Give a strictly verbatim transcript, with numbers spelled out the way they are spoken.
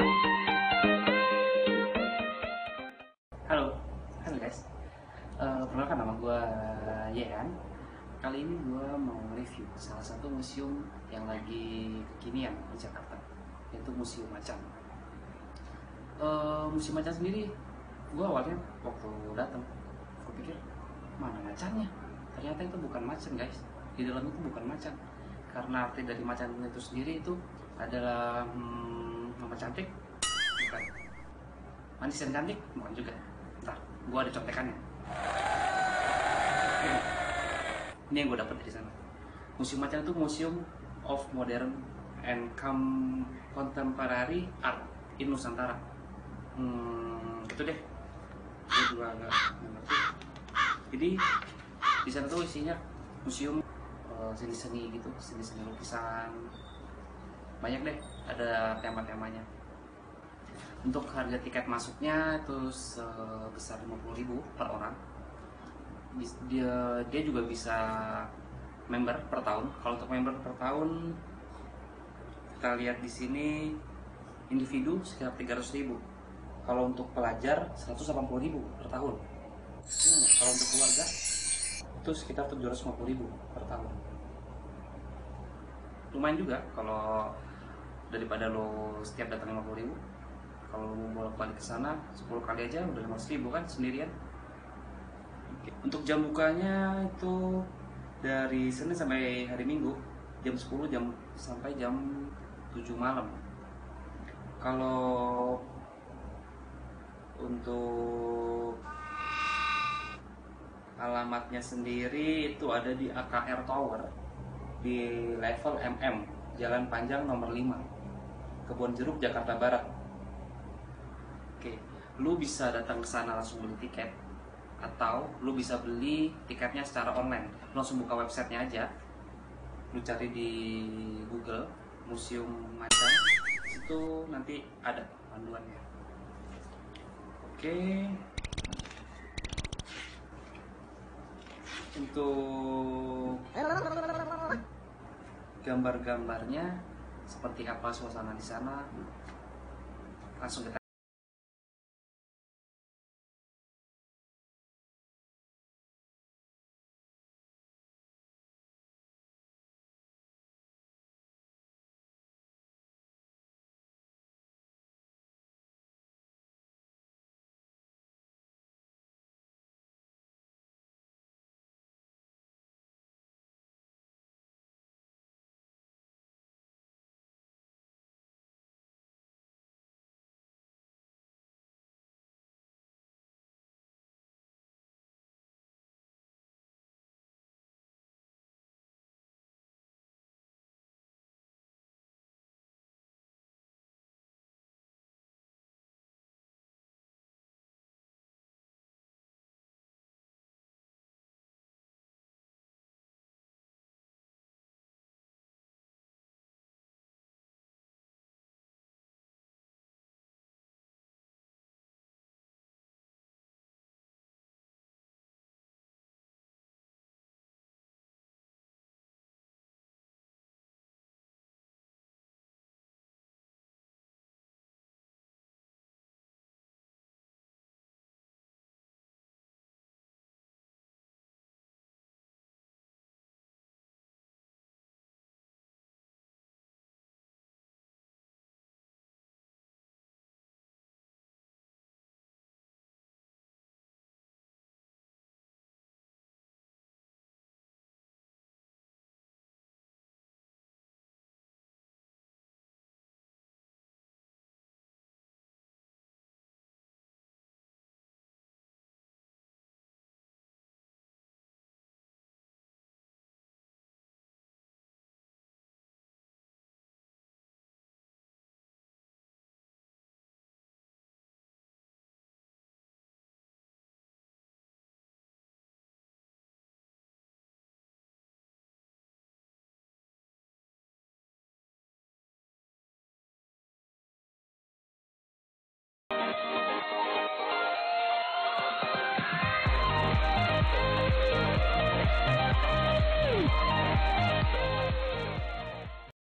Halo, halo guys. Uh, perkenalkan nama gue Yehan. Kali ini gue mau review salah satu museum yang lagi kekinian di Jakarta, yaitu Museum Macan. Uh, museum Macan sendiri, gue awalnya waktu datang, gue pikir mana macannya? Ternyata itu bukan macan guys. Di dalam itu bukan macan. Karena arti dari macan itu sendiri itu adalah hmm, nama cantik, bukan. Manis dan cantik, bukan juga. Ntar, gue ada contekannya. Ini, ini yang gue dapat dari sana. Museum Macan itu Museum of Modern and Contemporary Art in Nusantara. Hmm, gitu deh. Gue juga agak ngerti. Jadi di sana tuh isinya museum seni-seni gitu, seni-seni lukisan, banyak deh, ada tema-temanya. Untuk harga tiket masuknya itu sebesar lima puluh ribu per orang. Dia dia juga bisa member per tahun. Kalau untuk member per tahun, kita lihat di sini individu sekitar tiga ratus ribu. Kalau untuk pelajar seratus delapan puluh ribu per tahun. Hmm, kalau untuk keluarga itu sekitar tujuh ratus lima puluh ribu per tahun. Lumayan juga kalau daripada lo setiap datang lima puluh ribu, kalau lo mau balik ke sana sepuluh kali aja udah lima ratus ribu kan sendirian. Untuk jam bukanya itu dari Senin sampai hari Minggu jam sepuluh jam sampai jam tujuh malam. Kalau untuk alamatnya sendiri itu ada di A K R Tower di level M M, Jalan Panjang nomor lima, Kebon Jeruk, Jakarta Barat. Oke, lu bisa datang ke sana langsung beli tiket, atau lu bisa beli tiketnya secara online. Lu langsung buka websitenya aja, lu cari di Google Museum Macan, itu nanti ada panduannya. Oke, untuk gambar-gambarnya seperti apa suasana di sana, langsung kita